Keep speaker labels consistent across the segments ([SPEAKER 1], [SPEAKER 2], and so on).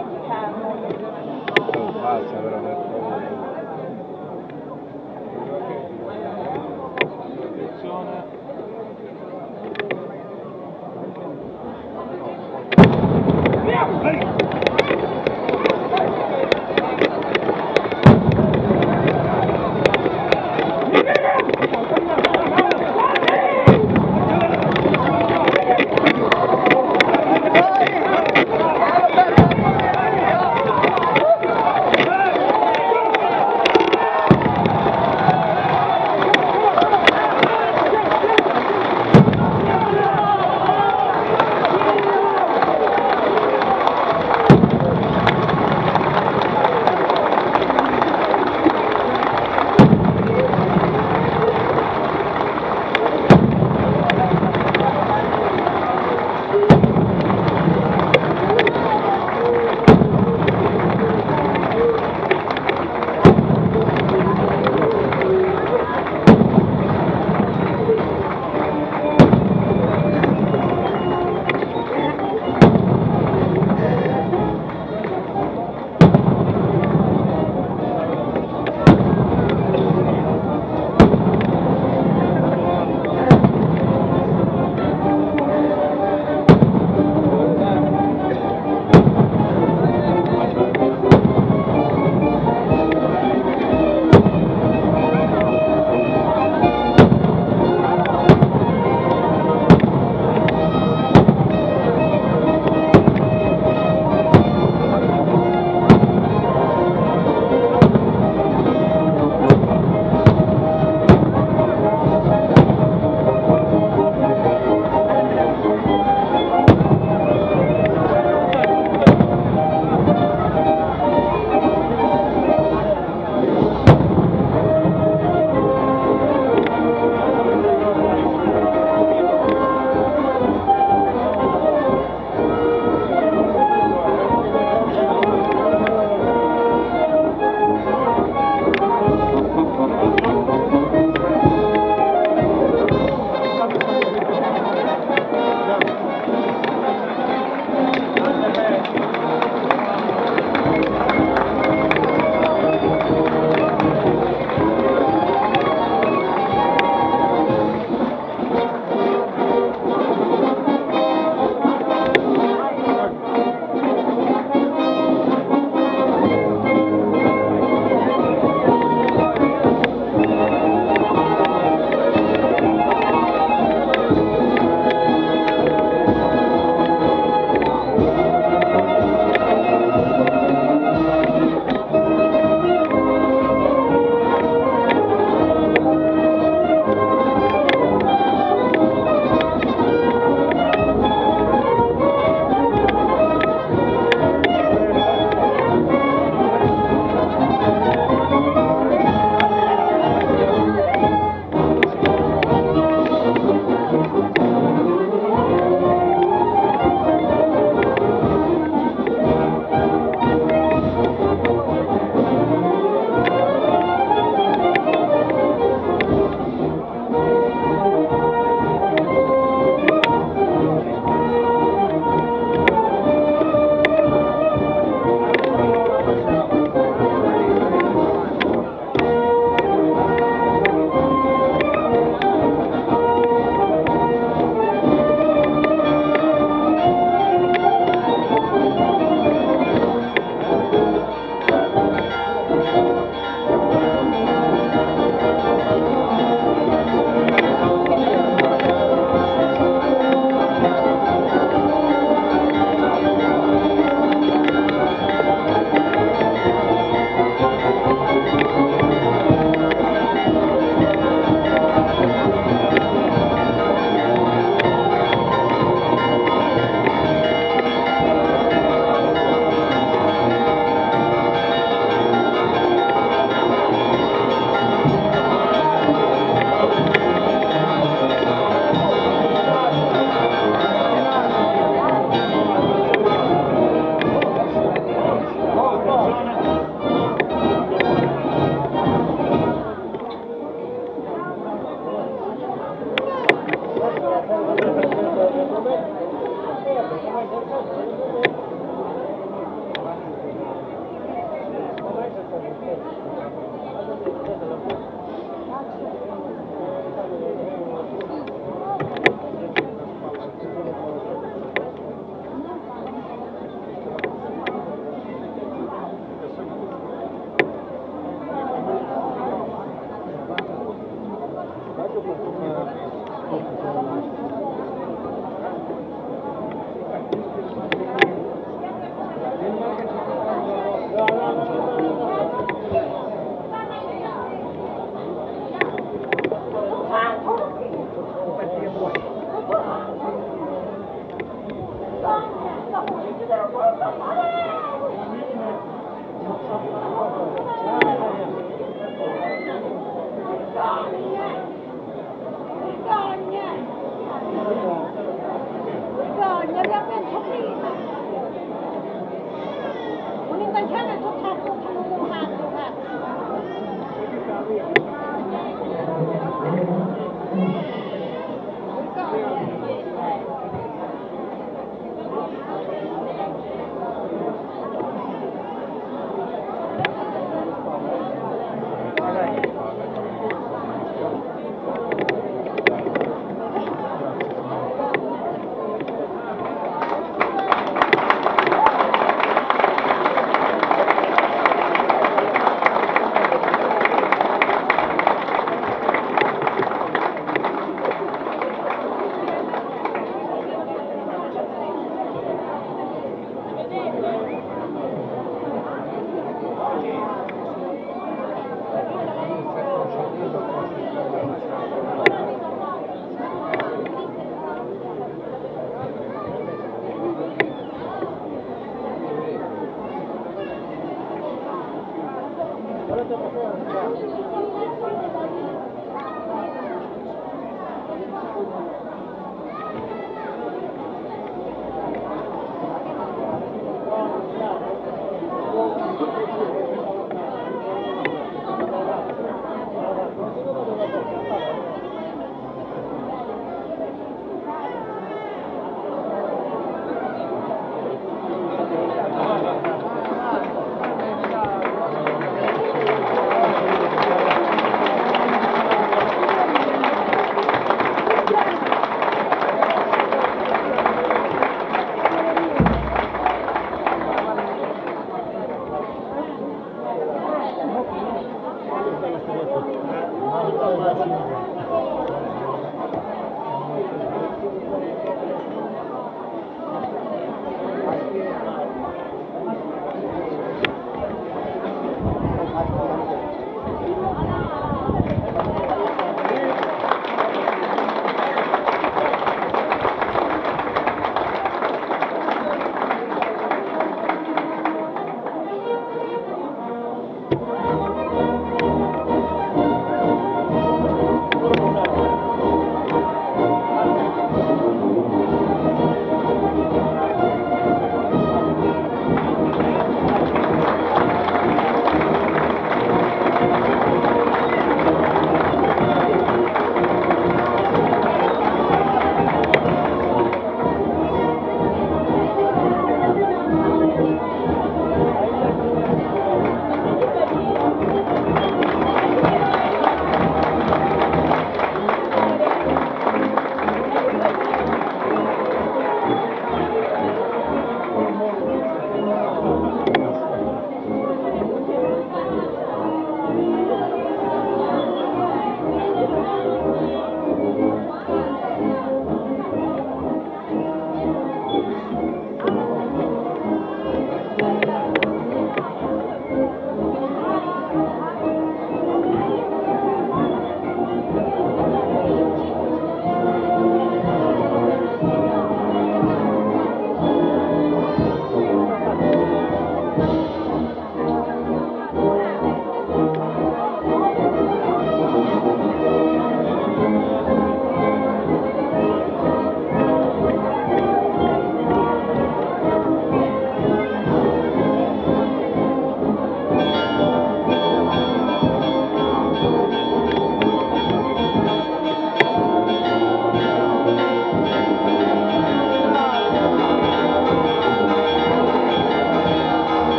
[SPEAKER 1] Basta però per favore.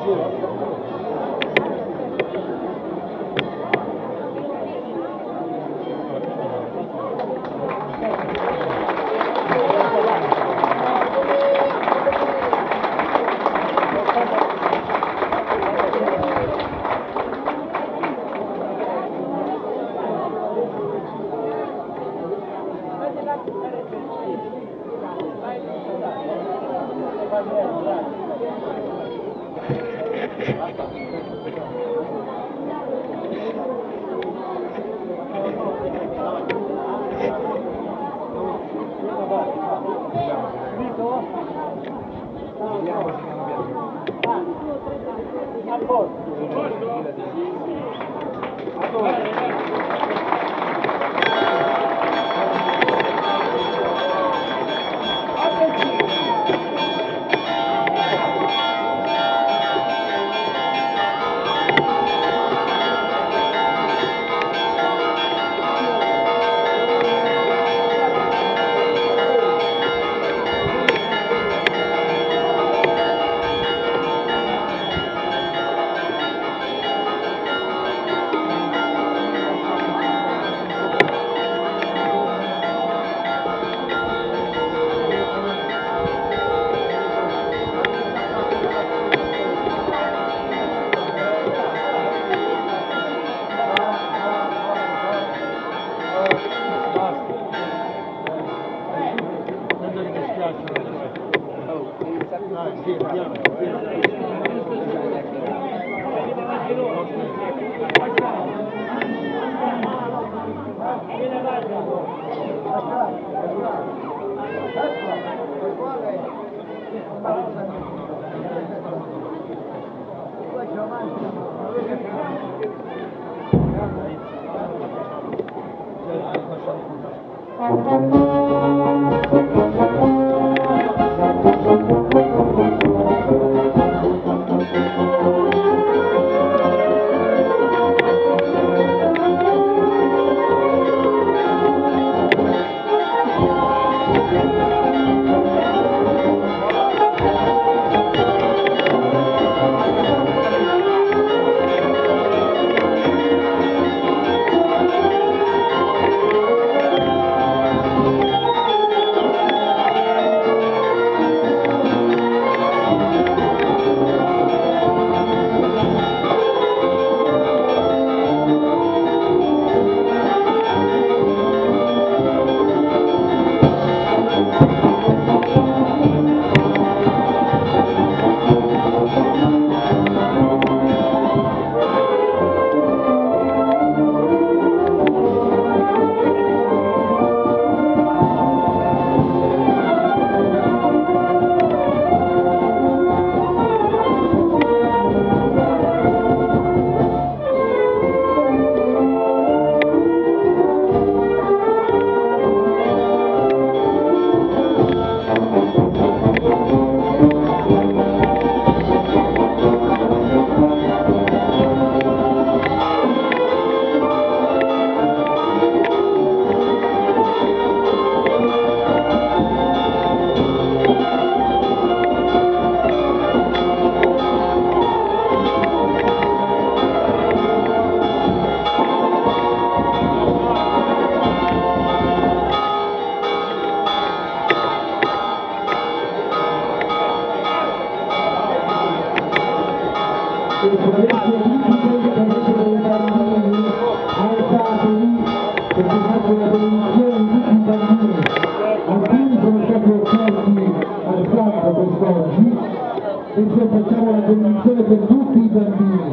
[SPEAKER 2] Adesso facciamo la benedizione per tutti i bambini.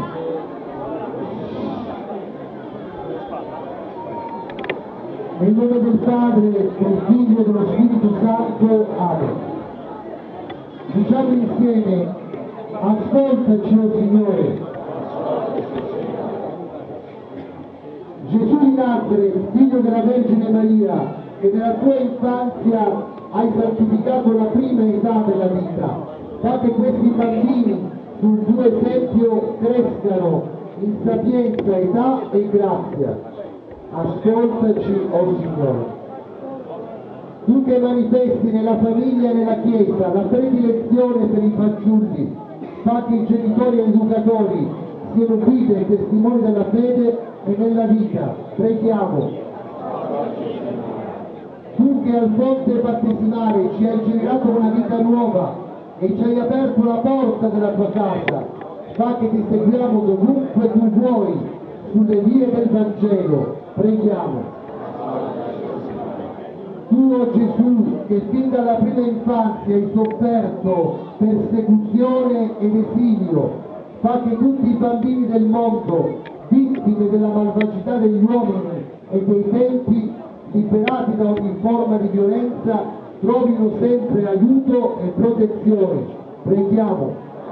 [SPEAKER 2] Nel nome del Padre, del Figlio e dello Spirito Santo. Amen. Diciamo insieme: ascoltaci, o Signore. Gesù di Nazareth, figlio della Vergine Maria, che nella tua infanzia hai santificato la prima età della vita. Fa che questi bambini sul tuo esempio crescano in sapienza, età e grazia. Ascoltaci, o Signore. Tu che manifesti nella famiglia e nella Chiesa la predilezione per i fanciulli, fa che i genitori e gli educatori siano guide e testimoni della fede e nella vita. Preghiamo. Tu che al fonte battesimale ci hai generato una vita nuova e ci hai aperto la porta della tua casa, fa che ti seguiamo dovunque tu vuoi, sulle vie del Vangelo. Preghiamo. Tu, oh Gesù, che fin dalla prima infanzia hai sofferto persecuzione ed esilio, fa che tutti i bambini del mondo, vittime della malvagità degli uomini e dei tempi, liberati da ogni forma di violenza, trovino sempre aiuto e protezione. Preghiamo.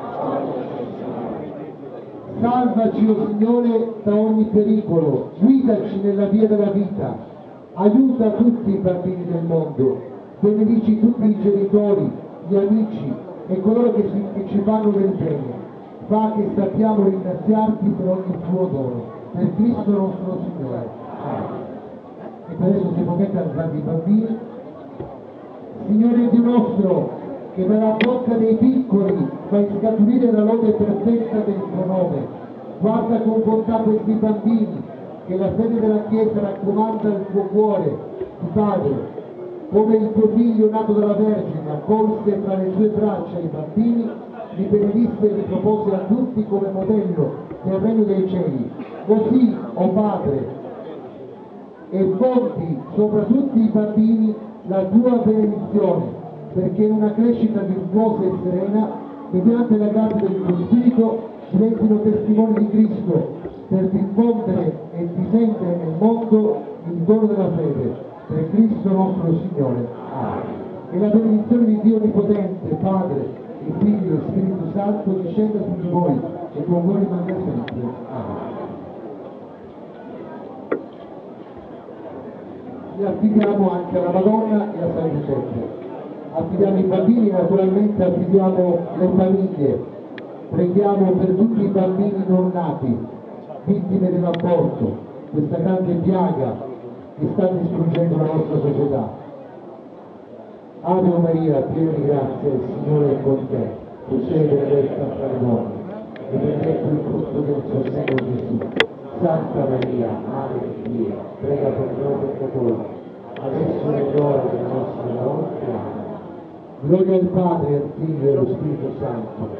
[SPEAKER 2] Salvaci, o Signore, da ogni pericolo, guidaci nella via della vita. Aiuta tutti i bambini del mondo, benedici tutti i genitori, gli amici e coloro che ci fanno del bene. Fa che sappiamo ringraziarti per ogni tuo dono. Per Cristo nostro Signore. E per adesso si potete alzare i bambini. Signore Dio nostro, che dalla bocca dei piccoli fai scaturire la lode perfetta del tuo nome, guarda con bontà questi bambini, che la fede della Chiesa raccomanda al tuo cuore di Padre, come il tuo figlio nato dalla Vergine accolse tra le sue braccia i bambini, li benedisse e li propose a tutti come modello nel regno dei cieli. Così, o Padre, e fondi sopra tutti i bambini la tua benedizione, perché in una crescita virtuosa e serena, mediante la grazia del tuo Spirito, diventino testimoni di Cristo, per diffondere e difendere nel mondo il dono della fede, per Cristo nostro Signore. Amen. E la benedizione di Dio Onnipotente, Padre, il Figlio e Spirito Santo, discenda su di voi e con voi rimanga sempre. Amen. Li affidiamo anche alla Madonna e a San Giuseppe. Affidiamo i bambini, naturalmente affidiamo le famiglie. Preghiamo per tutti i bambini non nati, vittime dell'aborto, questa grande piaga che sta distruggendo la nostra società. Ave Maria, piena di grazia, il Signore è con te. Tu sei benedetta fra le donne e benedetto il frutto del tuo seno, Gesù. Santa Maria, Madre di Dio, prega per noi peccatori, adesso è l'ora della nostra morte. Amen. Gloria al Padre, al Figlio e allo Spirito Santo.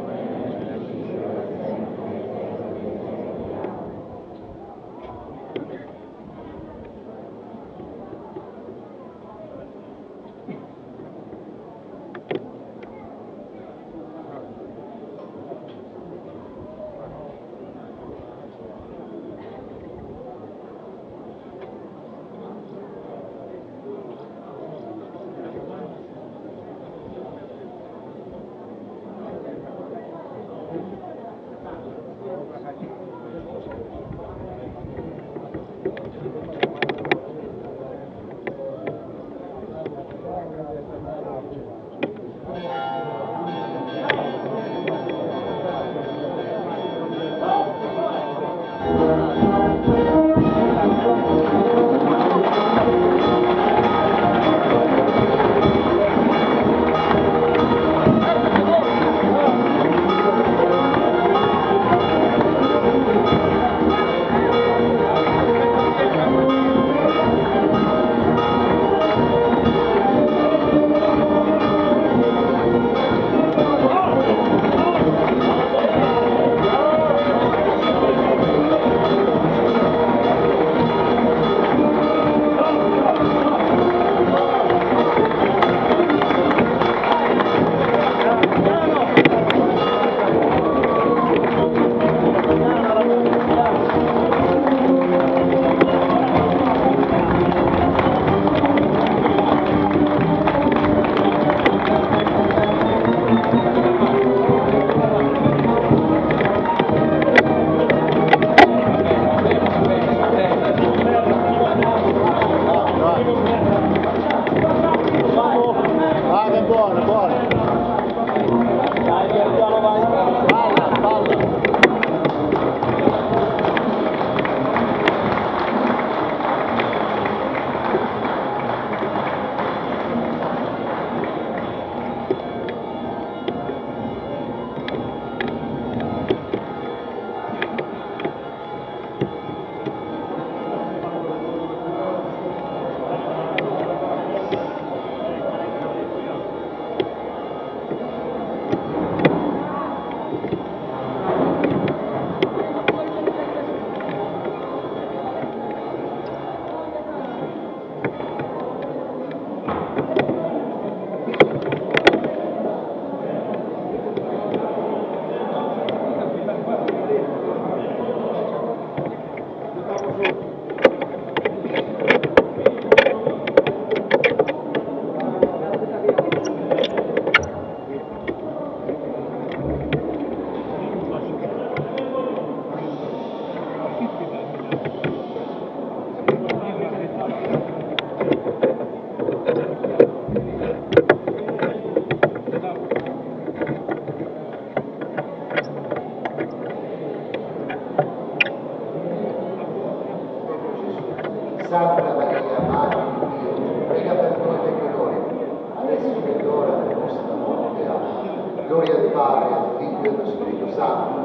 [SPEAKER 2] Gloria al Padre, al Figlio e allo Spirito Santo.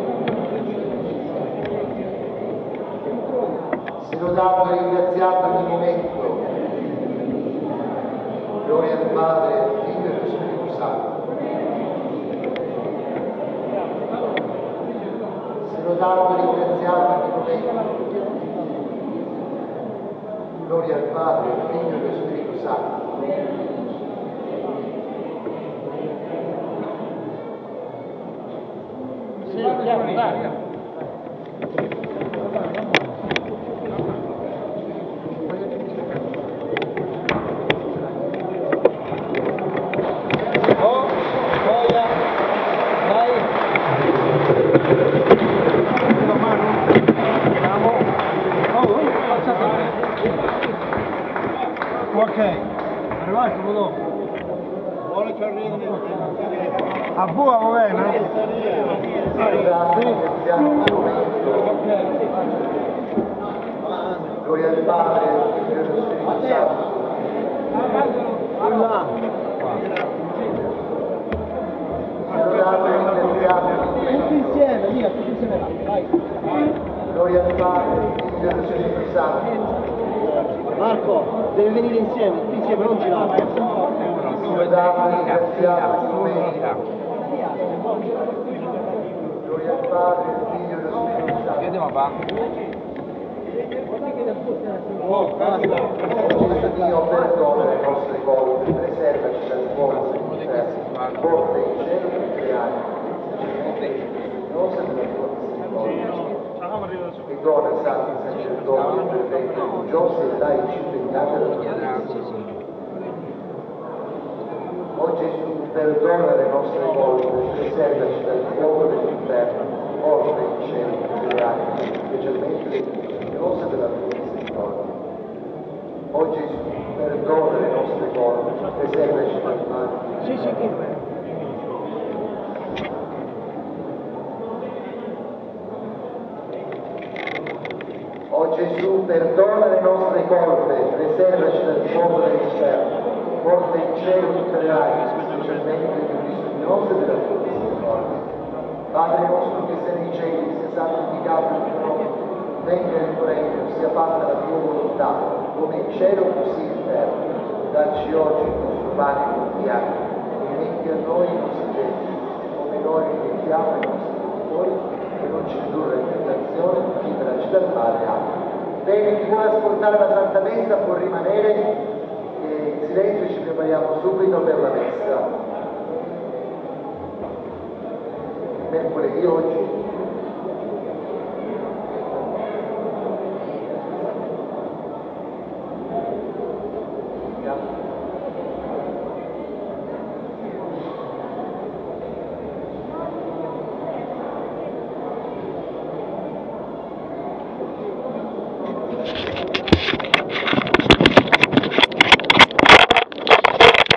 [SPEAKER 2] Se lodato e ringraziato ogni momento. Gloria al Padre, al Figlio e allo Spirito Santo. Se lodato e ringraziato ogni momento. Gloria al Padre, al Figlio e allo Spirito Santo.
[SPEAKER 3] Sì, andiamo, dai. Oh, voglia, dai. La mano. Andiamo. Oh, alzate. Ok, arrivato, veloce. Buona giornata. A buona, va bene?
[SPEAKER 2] Gloria al Padre, al Figlio e allo Spirito Santo. Lodato e ringraziato.
[SPEAKER 3] Tutti insieme, via, tutti insieme là, vai.
[SPEAKER 2] Gloria al Padre, al Figlio e allo Spirito Santo.
[SPEAKER 3] Marco, devi venire insieme, tutti insieme, non girare.
[SPEAKER 2] Lodato e ringraziato. Gloria al Padre, al Figlio e allo Spirito Santo.
[SPEAKER 1] Che andiamo a fare?
[SPEAKER 3] Oh, basta.
[SPEAKER 2] Dio perdona le nostre colpe, preservaci dal fuoco dell'inferno, porta in cielo tutte le anime, cosa della tua misericordia, e dona santi sacerdoti perfetti, religiosi e laici impegnati alla tua messa. O Gesù, perdona le nostre colpe, preservaci dal fuoco dell'inferno, porta in cielo tutte le anime, specialmente le più cose della tua misericordia. O Gesù, perdona le nostre colpe, preservaci dal male.
[SPEAKER 3] Sì, sì, sì.
[SPEAKER 2] O Gesù, perdona le nostre colpe, preservaci dal fuoco dell'inferno, porta in cielo tutte le anime, specialmente le più bisognose della tua misericordia. Padre nostro che sei nei cieli, sia santificato il tuo nome, venga il tuo regno, sia fatta la tua volontà, come in cielo così in terra. Dacci oggi il nostro pane quotidiano, e rimetti a noi i nostri debiti, come noi rimettiamo ai nostri debitori, e non ci indurre in tentazione, ma liberaci dal male. Amen. Bene, chi vuole ascoltare la Santa Messa può rimanere in silenzio, ci prepariamo subito per la Messa. Mercoledì oggi